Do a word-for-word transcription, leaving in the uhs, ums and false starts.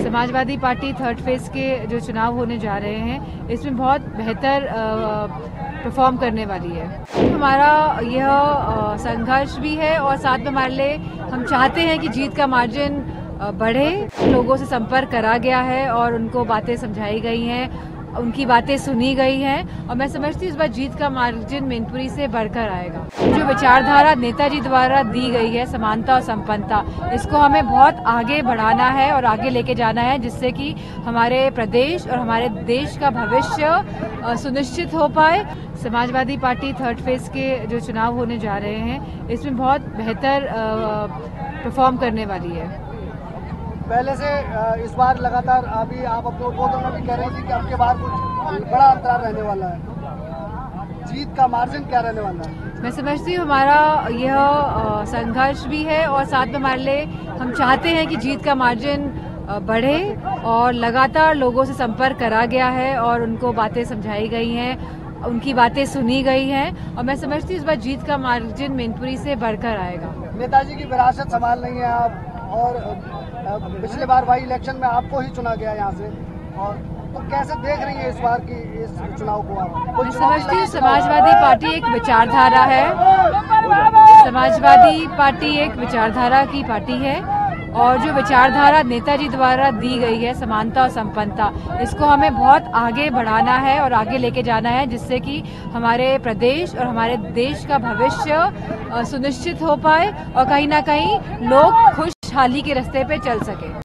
Samajwadi party third phase के जो चुनाव होने जा रहे हैं इसमें बहुत बेहतर परफॉर्म करने वाली है। हमारा यह संघर्ष भी है और साथ में हमारे लिए हम चाहते हैं कि जीत का मार्जिन बढ़े। लोगों से संपर्क करा गया है और उनको बातें समझाई गई हैं, उनकी बातें सुनी गई हैं और मैं समझती हूँ इस बार जीत का मार्जिन मैनपुरी से बढ़कर आएगा। जो विचारधारा नेताजी द्वारा दी गई है, समानता और संपन्नता, इसको हमें बहुत आगे बढ़ाना है और आगे लेके जाना है, जिससे कि हमारे प्रदेश और हमारे देश का भविष्य सुनिश्चित हो पाए। समाजवादी पार्टी थर्ड फेज के जो चुनाव होने जा रहे हैं इसमें बहुत बेहतर परफॉर्म करने वाली है। पहले से इस बार लगातार अभी आप अपने उद्बोधन में भी कह रहे थे कि आपके बार कुछ बड़ा अंतराल रहने वाला है, जीत का मार्जिन क्या रहने वाला है? मैं समझती हूँ हमारा यह संघर्ष भी है और साथ में हमारे लिए हम चाहते हैं कि जीत का मार्जिन बढ़े और लगातार लोगों से संपर्क करा गया है और उनको बातें समझाई गई हैं, उनकी बातें सुनी गई हैं और मैं समझती हूँ इस बार जीत का मार्जिन मैनपुरी से बढ़कर आएगा। नेताजी की विरासत संभाल रही हैं आप और पिछले बार वाई इलेक्शन में आपको ही चुना गया यहाँ से, और तो कैसे देख रही है इस बार की इस चुनाव को आप? मैं समझती हूँ समाजवादी पार्टी एक विचारधारा है, समाजवादी पार्टी एक विचारधारा की पार्टी है और जो विचारधारा नेताजी द्वारा दी गई है, समानता और संपन्नता, इसको हमें बहुत आगे बढ़ाना है और आगे लेके जाना है, जिससे कि हमारे प्रदेश और हमारे देश का भविष्य सुनिश्चित हो पाए और कहीं ना कहीं लोग खुशहाली के रास्ते पे चल सके।